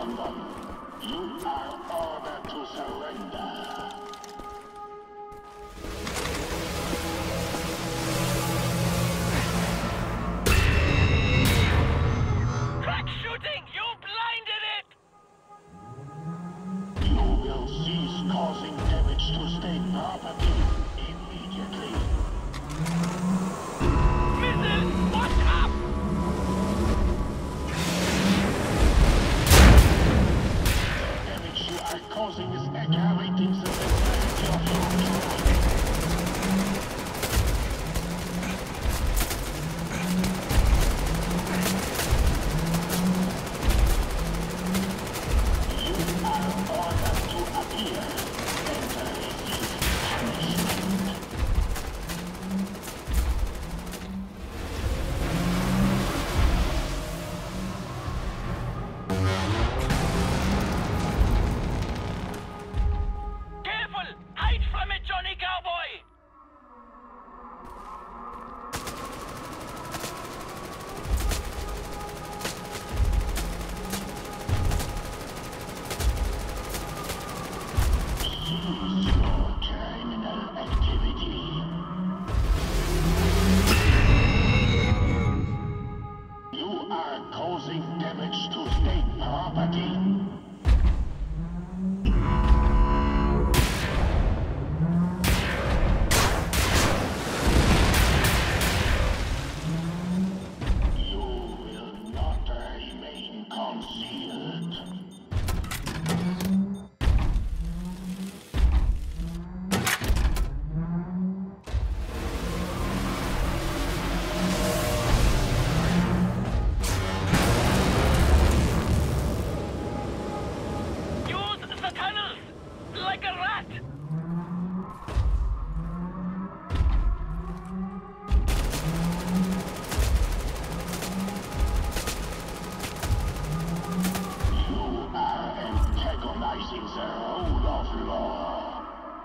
London. You are ordered to surrender. Crack shooting! You blinded it! You will cease causing damage to state property immediately. Missile! Watch up! The damage you are causing is aggravating the severity of your trouble. You are ordered to appear and receive punishment. Careful! Hide from it, Johnny Cowboy! Cease your criminal activity. You are causing damage to state property. You will not remain concealed. Use the tunnels! Like a rat! You are antagonizing the rule of law.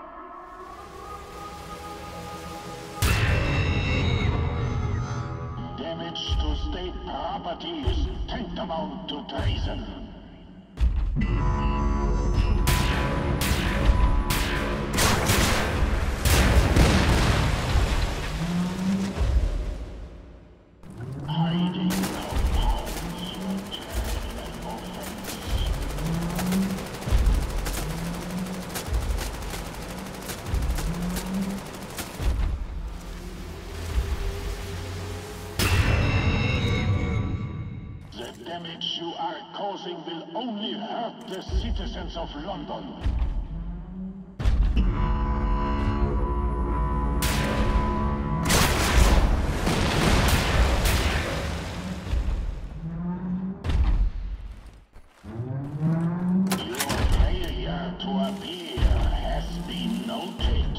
Damage to state property is tantamount to treason. Hiding compounds your criminal offense. The damage you are causing will only hurt the citizens of London. Your failure to appear has been noted.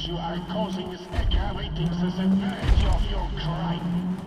you are causing is aggravating the severity of your crime.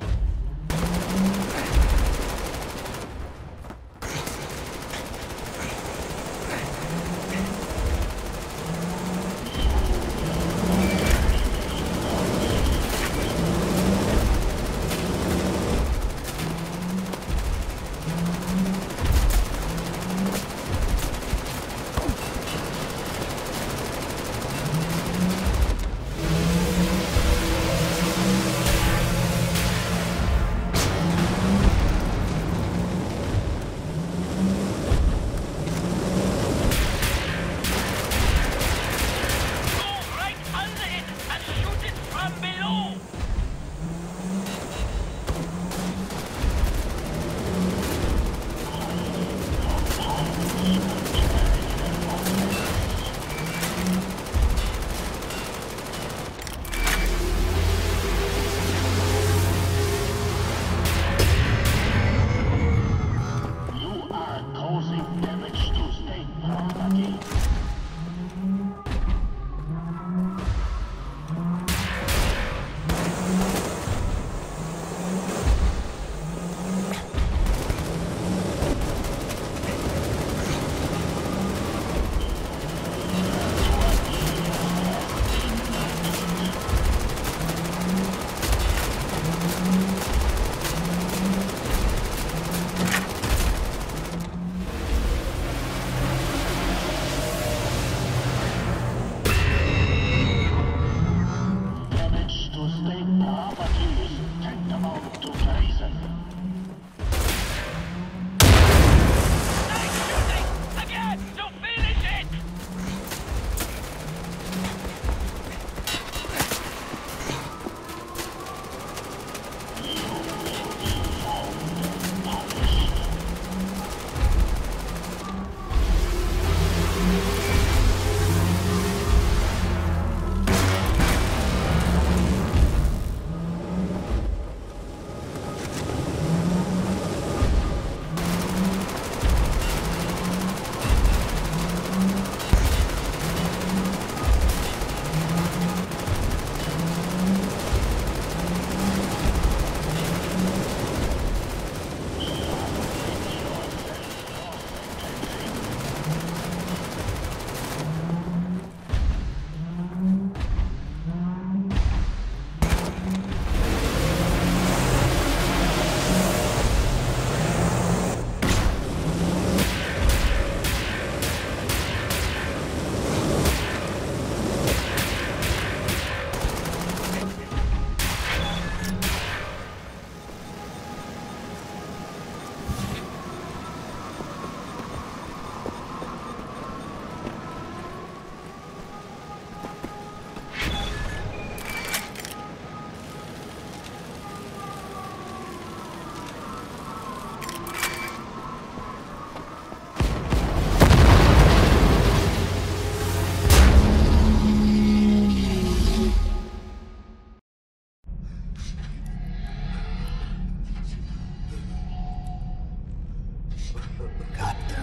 Captain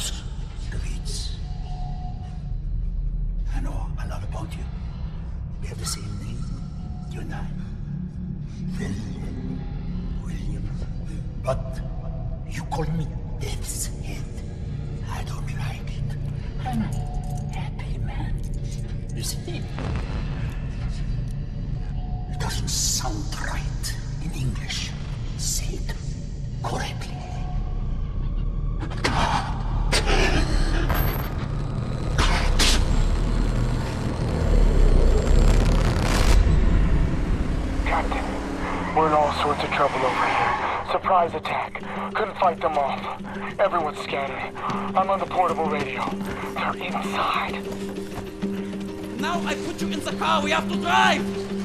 Blazkowicz. I know a lot about you. We have the same name, you and I. William. But you call me Death's Head. I don't like it. I'm a happy man. You see? It doesn't sound right in English. Say it correctly. We're in all sorts of trouble over here. Surprise attack. Couldn't fight them off. Everyone's scattered. I'm on the portable radio. They're inside. Now I put you in the car. We have to drive.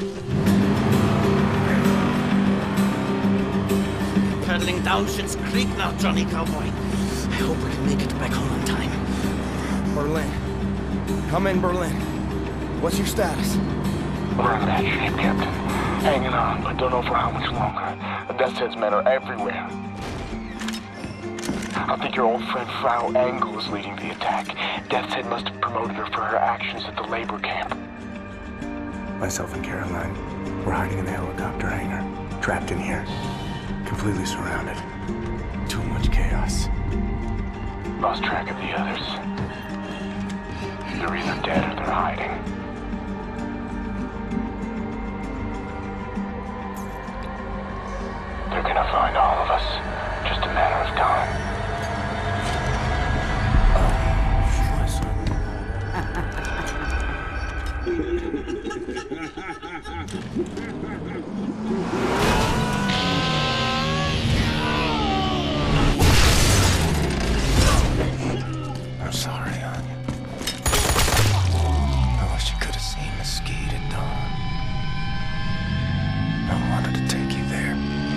Pedaling down Schitt's Creek now, Johnny Cowboy. I hope we can make it back home in time. Berlin. Come in, Berlin. What's your status? We're in bad shape, Captain. Hanging on, but don't know for how much longer. The Death's Head's men are everywhere. I think your old friend Frau Engel is leading the attack. Death's Head must have promoted her for her actions at the labor camp. Myself and Caroline, we're hiding in the helicopter hangar. Trapped in here. Completely surrounded. Too much chaos. Lost track of the others. They're either dead or they're hiding. They're gonna find all of us. Just a matter of time. I'm sorry, Anya. I wish you could have seen Mesquite at dawn. I wanted to take you there.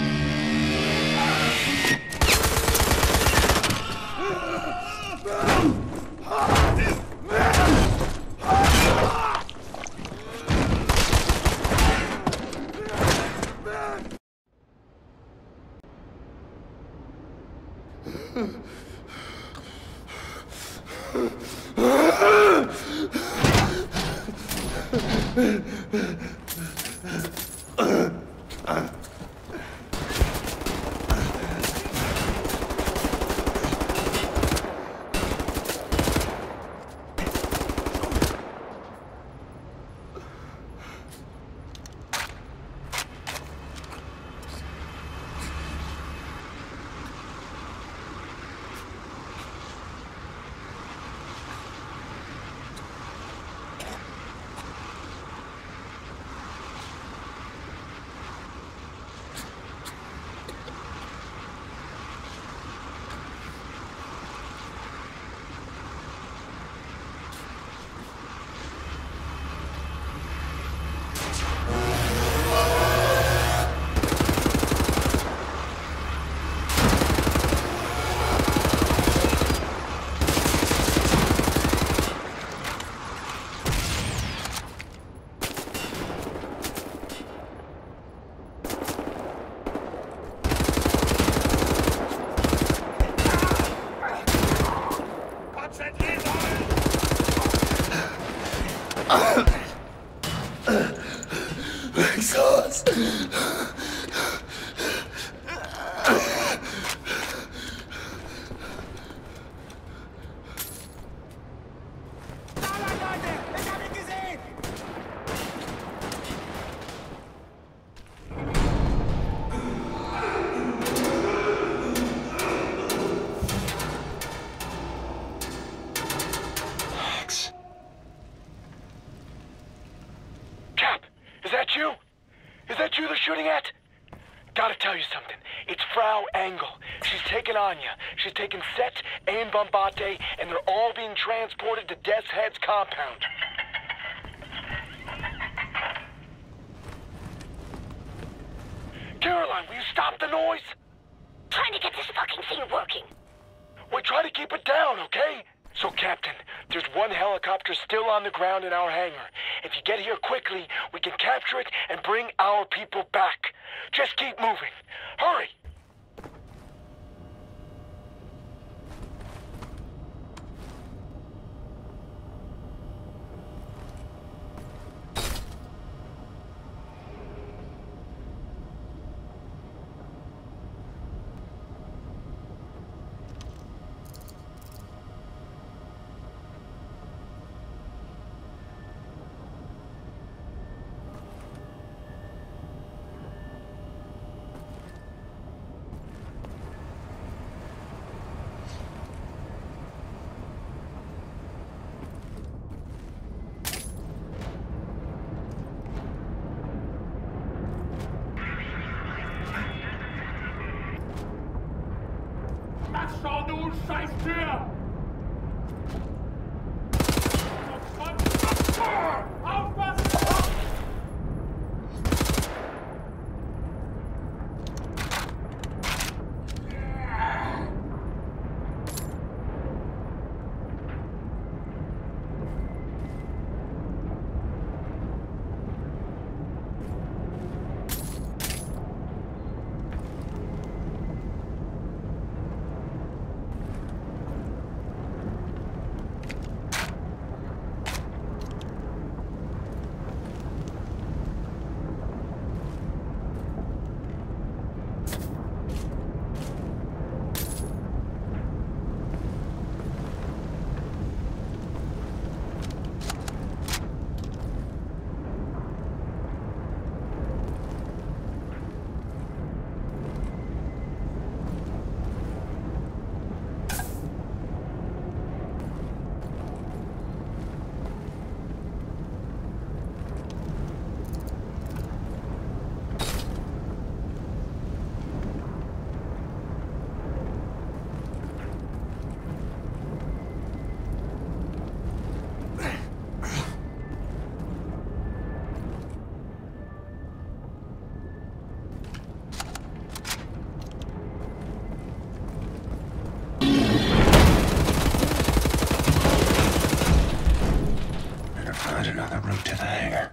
Exhaust. Is that you they're shooting at? Gotta tell you something. It's Frau Engel. She's taken Anya. She's taken Set and Bombate, and they're all being transported to Death's Head's compound. Caroline, will you stop the noise? Trying to get this fucking thing working. We try to keep it down, okay? So, Captain, there's one helicopter still on the ground in our hangar. If you get here quickly, we can capture it and bring our people back. Just keep moving. Hurry! Schau, du Scheißtür! Aufpassen! hangar.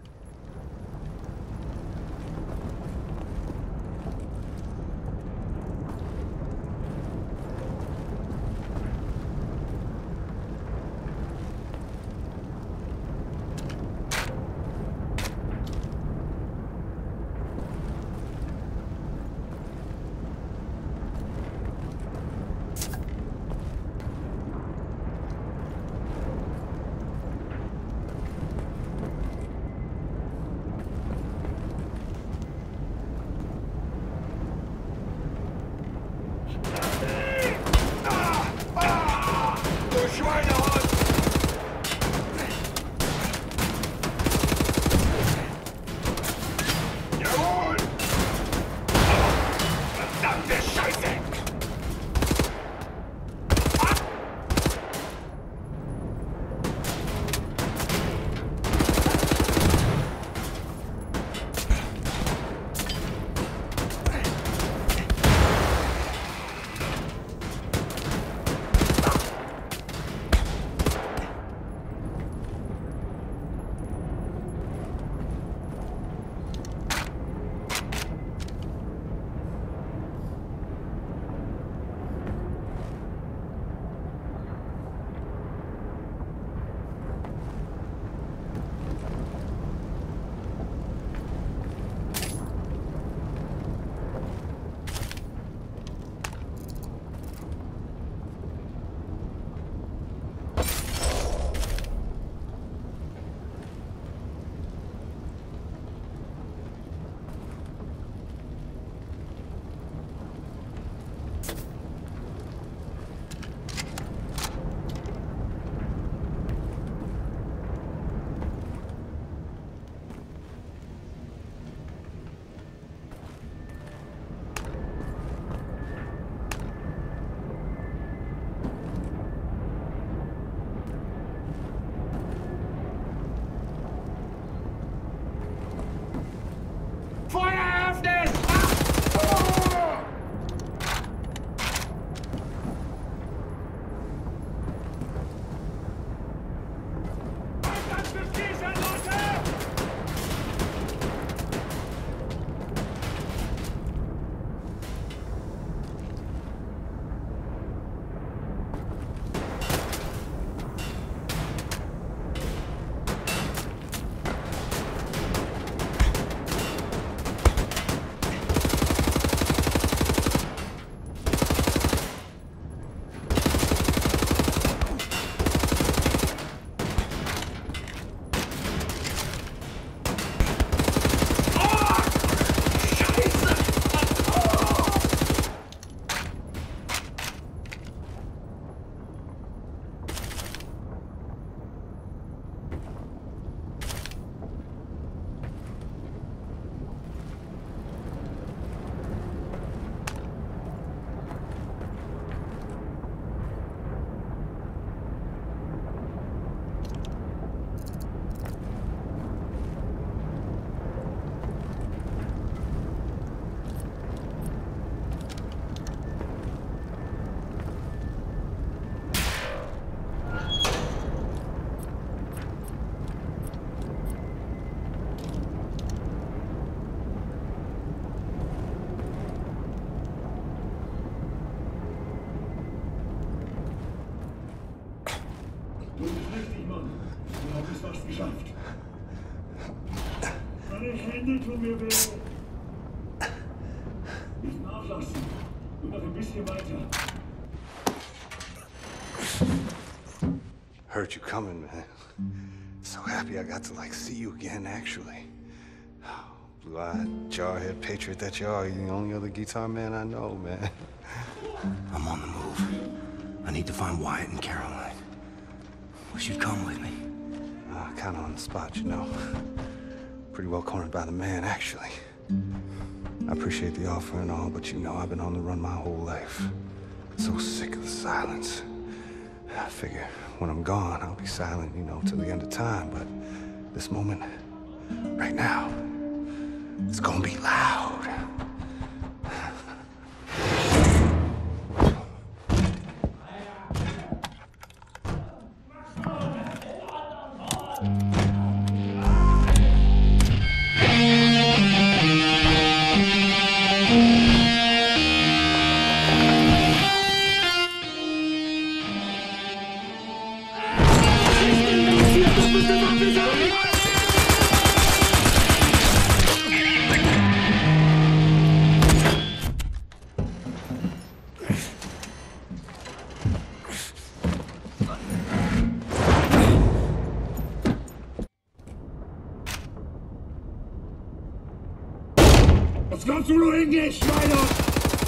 Hände tun mir weh. Nicht nachlassen. Nur noch ein bisschen weiter. Heard you coming, man. So happy I got to, see you again, actually. Blue-eyed, jarhead patriot that you are. You're the only other guitar man I know, man. I'm on the move. I need to find Wyatt and Caroline. Wish you'd come with me. Kind of on the spot, you know. Pretty well cornered by the man, actually. I appreciate the offer and all, but you know I've been on the run my whole life. So sick of the silence. I figure when I'm gone, I'll be silent, you know, till the end of time. But this moment, right now, it's gonna be loud. Skapst du nur hingehen, Schweine!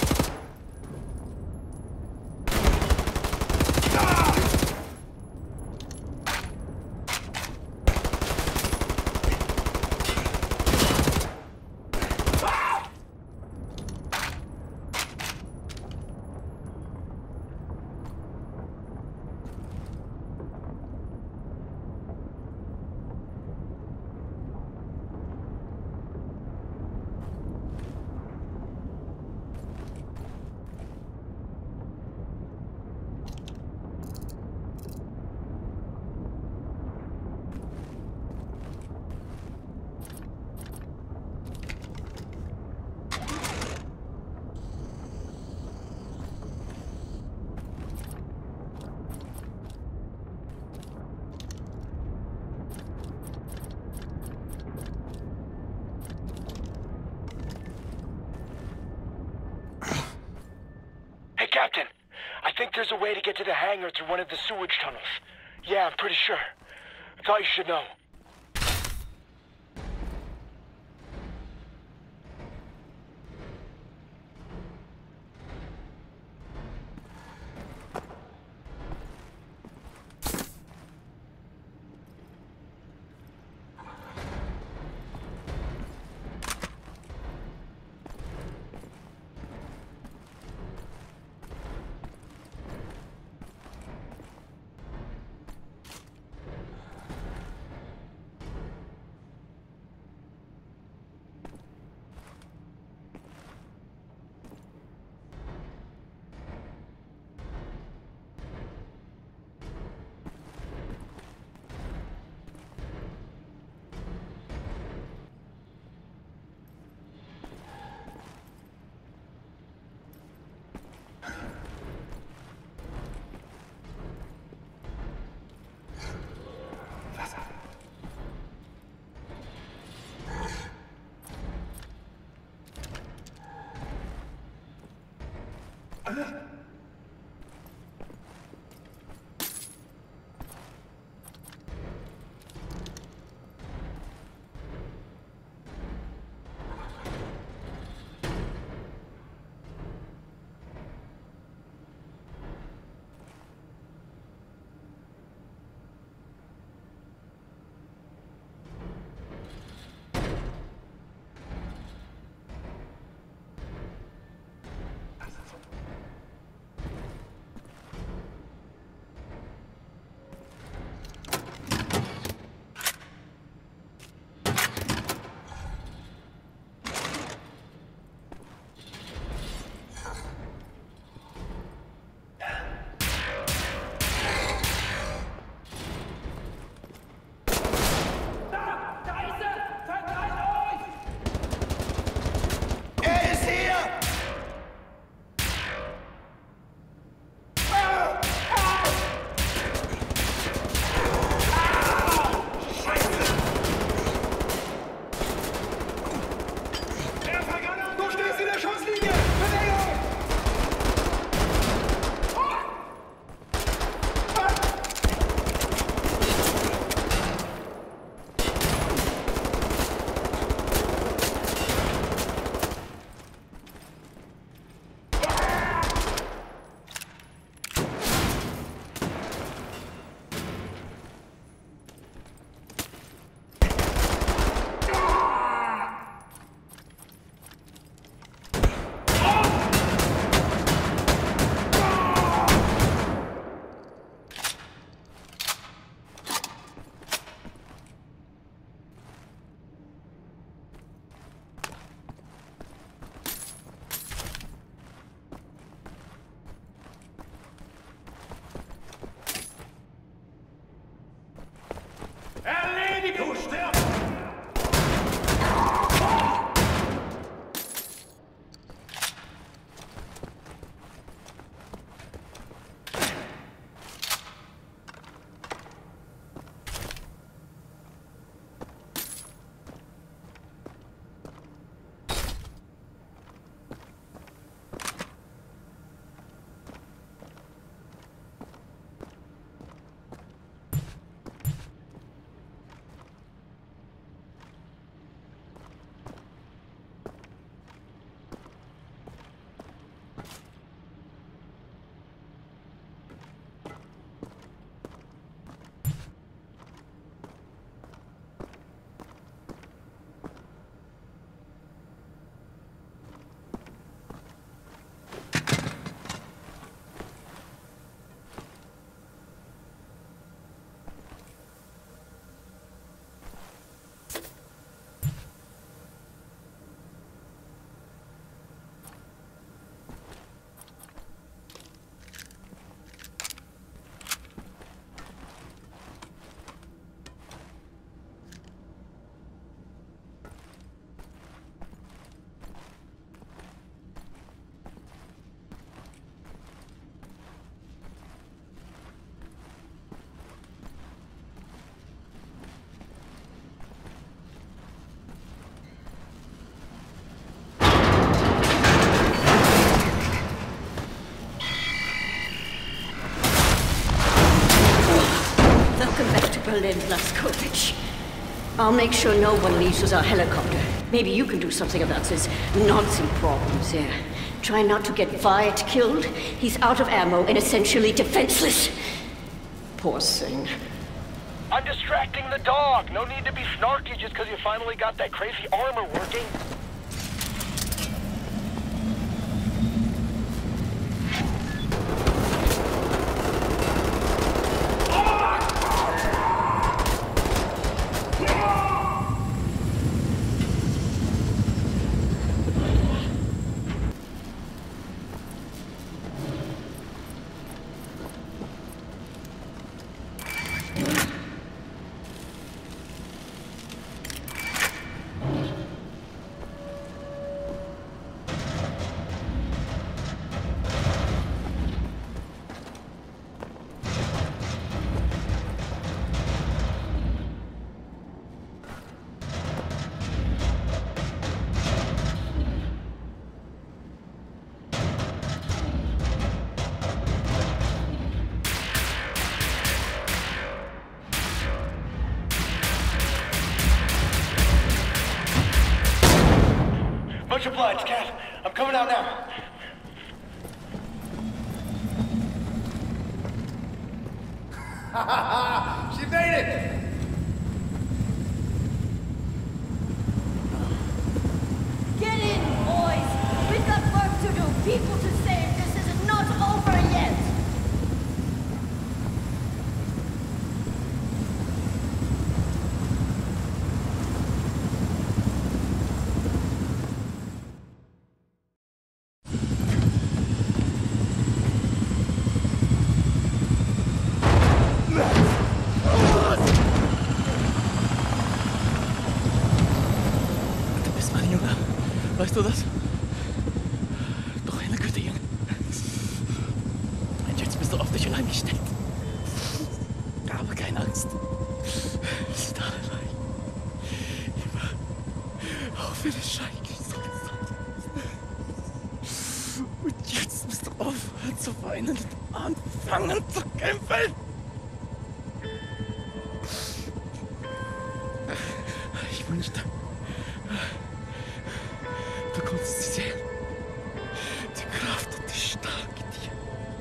Captain, I think there's a way to get to the hangar through one of the sewage tunnels. Yeah, I'm pretty sure. I thought you should know. Lieutenant Blazkowicz. I'll make sure no one leaves with our helicopter. Maybe you can do something about this Nazi problems there. Try not to get Wyatt killed. He's out of ammo and essentially defenseless. Poor thing. I'm distracting the dog. No need to be snarky just because you finally got that crazy armor working. Much obliged, Cat. I'm coming out now. She made it! Get in, boys! We've got work to do, people to save. This is not over yet! Weißt du das? Doch eine Güte, Junge. Und jetzt bist du auf dich allein gestellt. Aber keine Angst. Wir sind alle allein. Immer. Auch wenn es schrecklich so ist. Und jetzt musst du aufhören zu weinen und anfangen zu kämpfen. Ich wünschte, du konntest sie sehen. Die Kraft und die Stärke dir.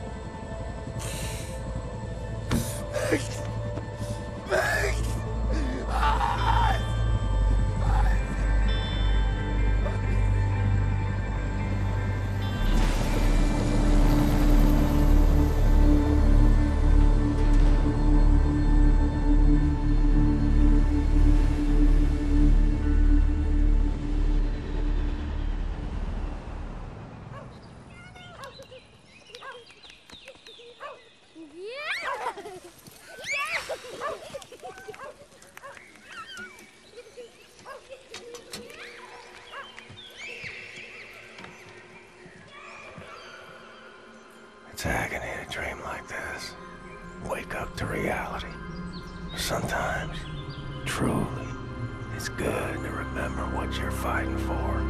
It's agony to dream like this. Wake up to reality. Sometimes, truly, it's good to remember what you're fighting for.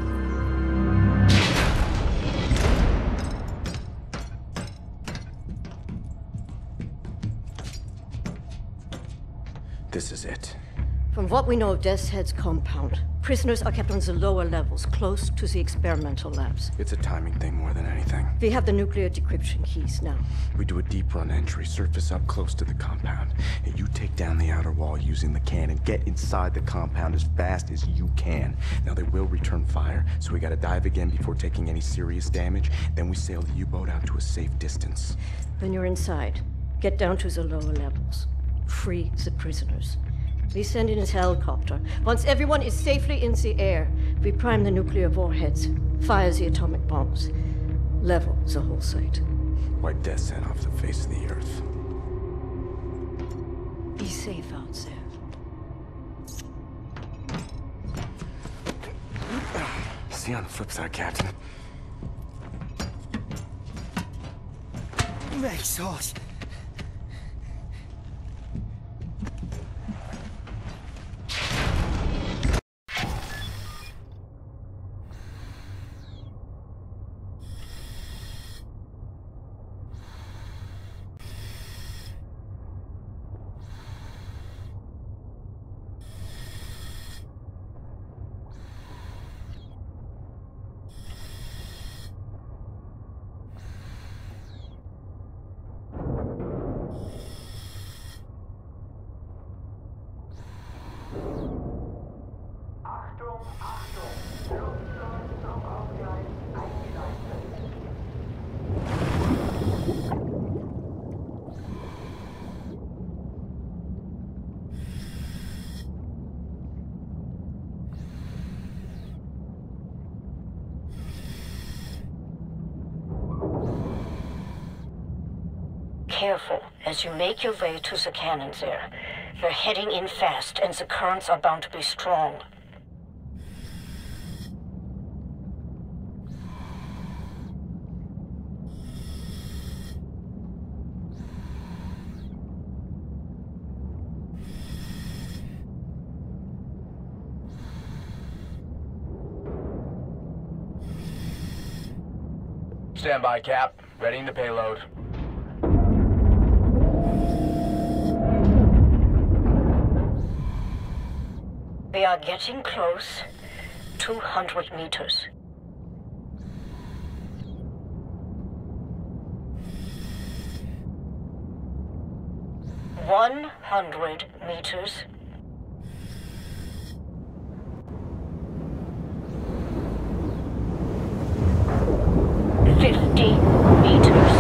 This is it. From what we know of Death's Head's compound, prisoners are kept on the lower levels, close to the experimental labs. It's a timing thing more than anything. We have the nuclear decryption keys now. We do a deep run entry, surface up close to the compound, and you take down the outer wall using the cannon. Get inside the compound as fast as you can. Now they will return fire, so we gotta dive again before taking any serious damage. Then we sail the U-boat out to a safe distance. When you're inside, get down to the lower levels. Free the prisoners. We send in his helicopter. Once everyone is safely in the air, we prime the nuclear warheads, fire the atomic bombs, level the whole site. Wipe Death's Head off the face of the earth. Be safe out there. See you on the flip side, Captain. Exhaust. careful as you make your way to the cannons there. We're heading in fast, and the currents are bound to be strong. Stand by, Cap. Readying the payload. We are getting close. 200 meters. $100 meters. 50 meters.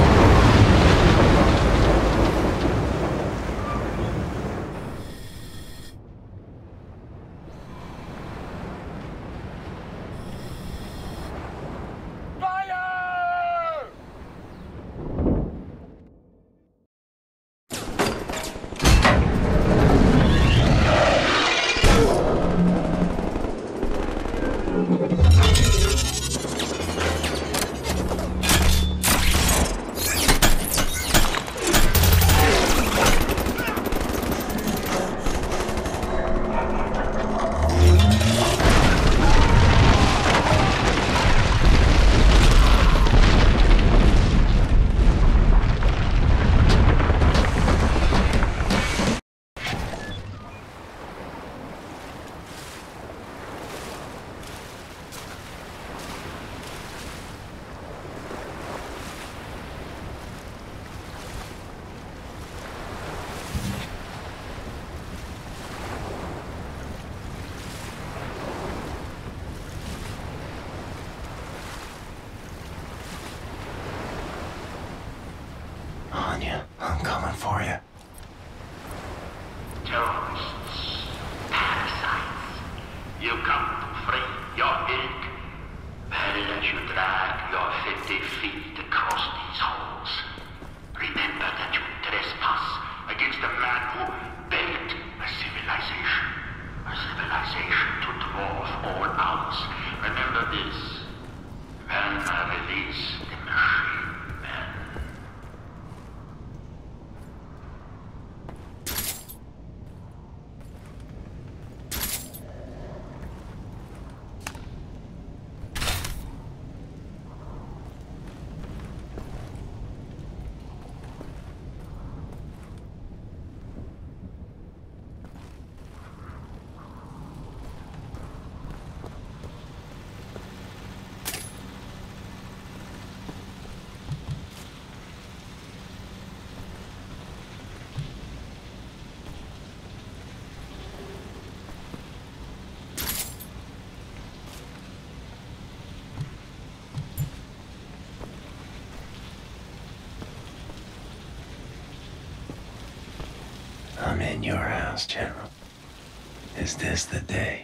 Anya, I'm coming for you. Terrorists, parasites, you come to free your egg. I'll let you drag your 50 feet across these halls. Remember that you trespass against a man who built a civilization. A civilization to dwarf all ours. Remember this. When I release the machine men. I'm in your house, General. Is this the day?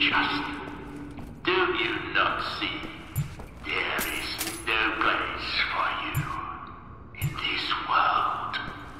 just. Do you not see? There is no place for you in this world.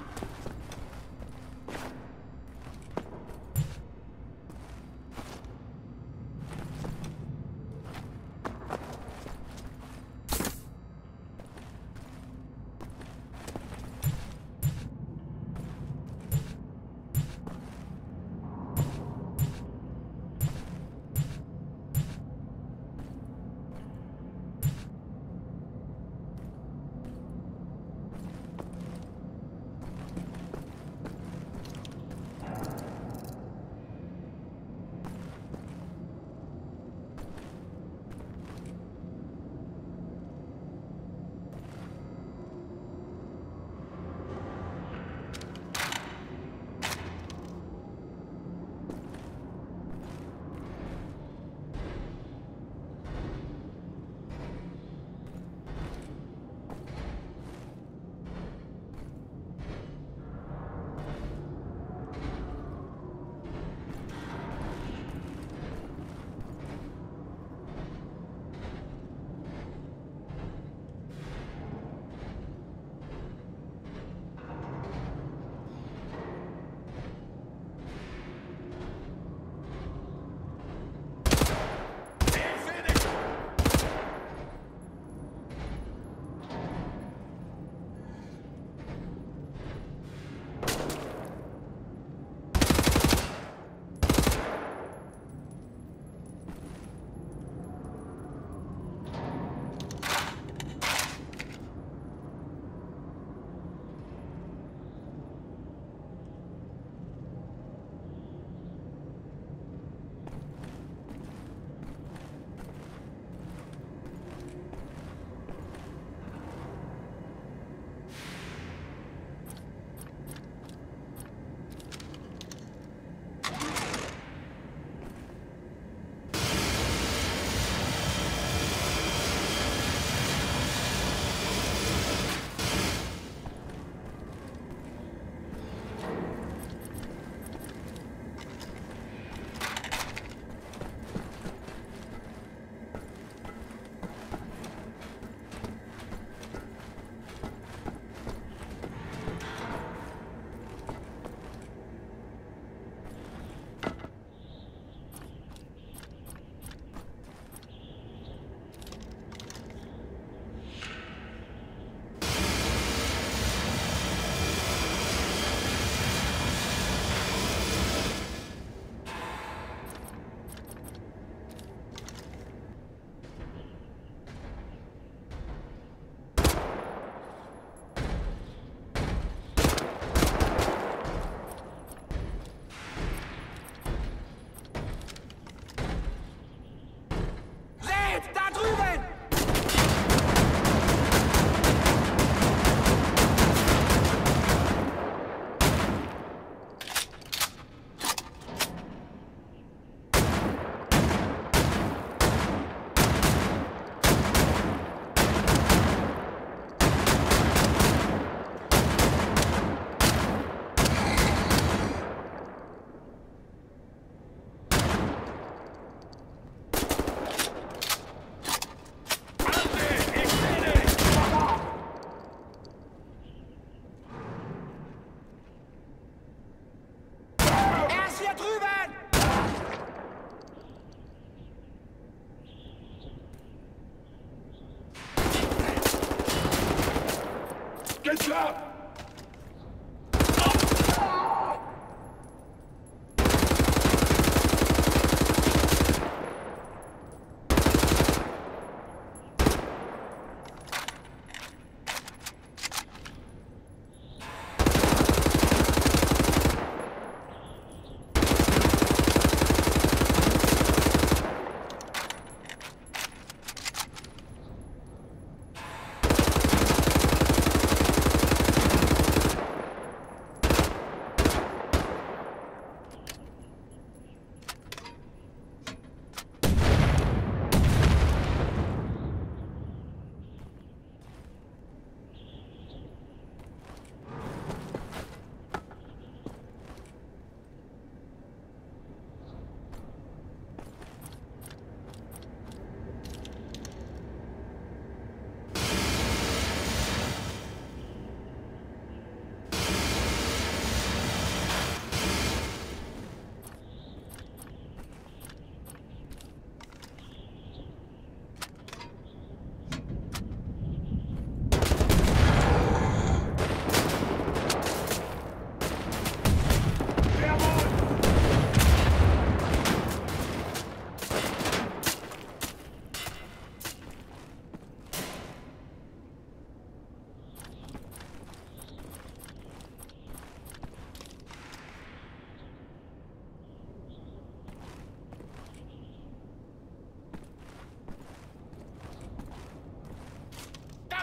Geht's ab!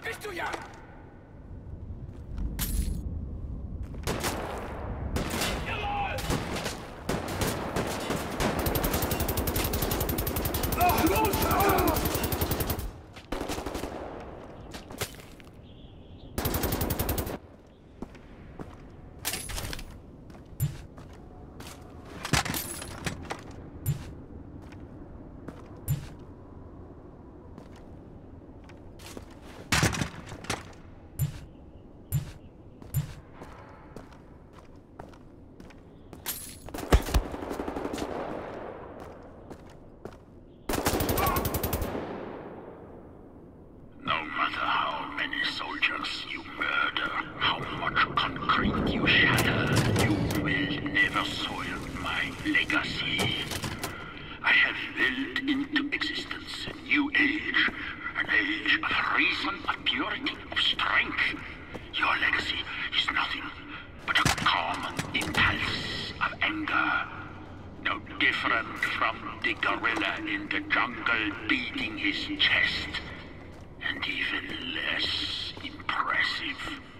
bist du ja! Different from the gorilla in the jungle beating his chest, and even less impressive.